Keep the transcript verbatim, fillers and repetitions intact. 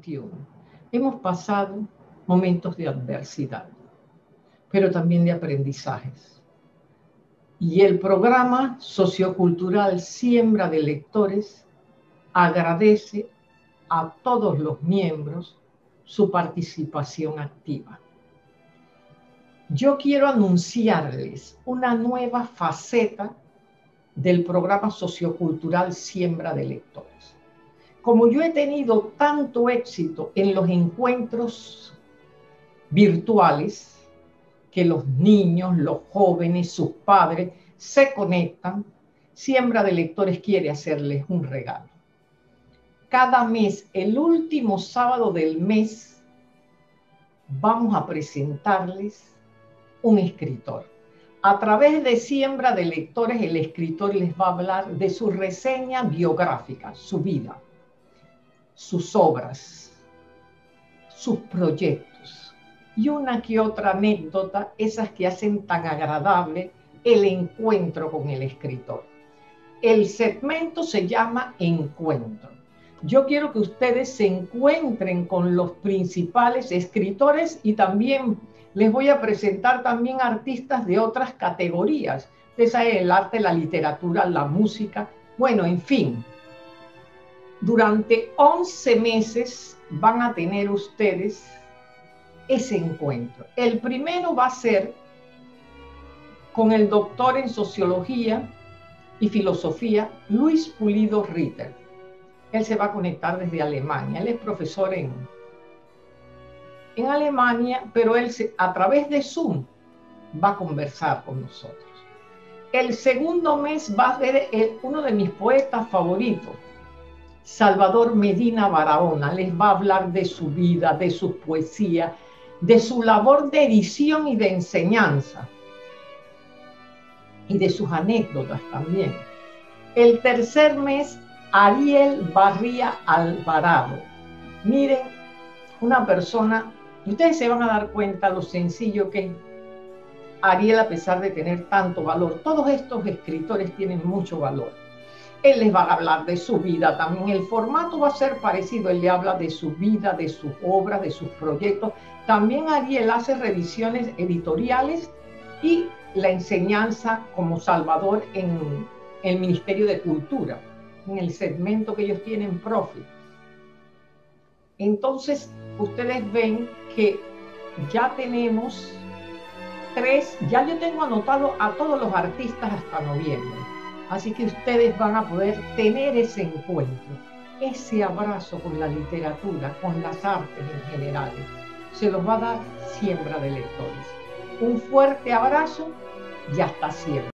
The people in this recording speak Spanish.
veintiuno. Hemos pasado momentos de adversidad, pero también de aprendizajes. Y el programa sociocultural Siembra de Lectores agradece a todos los miembros su participación activa. Yo quiero anunciarles una nueva faceta del programa sociocultural Siembra de Lectores. Como yo he tenido tanto éxito en los encuentros virtuales, que los niños, los jóvenes, sus padres se conectan, Siembra de Lectores quiere hacerles un regalo. Cada mes, el último sábado del mes, vamos a presentarles un escritor. A través de Siembra de Lectores, el escritor les va a hablar de su reseña biográfica, su vida, sus obras, sus proyectos y una que otra anécdota, esas que hacen tan agradable el encuentro con el escritor. El segmento se llama Encuentro. Yo quiero que ustedes se encuentren con los principales escritores y también les voy a presentar también artistas de otras categorías. Esa es el arte, la literatura, la música, bueno, en fin. Durante once meses van a tener ustedes ese encuentro. El primero va a ser con el doctor en Sociología y Filosofía, Luis Pulido Ritter. Él se va a conectar desde Alemania. Él es profesor en, en Alemania, pero él se, a través de Zoom va a conversar con nosotros. El segundo mes va a ser el, uno de mis poetas favoritos, Salvador Medina Barahona. Les va a hablar de su vida, de su poesía, de su labor de edición y de enseñanza, y de sus anécdotas también. El tercer mes, Ariel Barría Alvarado. Miren, una persona, y ustedes se van a dar cuenta lo sencillo que es Ariel, a pesar de tener tanto valor. Todos estos escritores tienen mucho valor. Él les va a hablar de su vida también. El formato va a ser parecido. Él le habla de su vida, de sus obras, de sus proyectos. También Ariel hace revisiones editoriales y la enseñanza como Salvador en el Ministerio de Cultura, en el segmento que ellos tienen, Profe. Entonces, ustedes ven que ya tenemos tres, ya yo tengo anotado a todos los artistas hasta noviembre. Así que ustedes van a poder tener ese encuentro, ese abrazo con la literatura, con las artes en general. Se los va a dar Siembra de Lectores. Un fuerte abrazo y hasta siempre.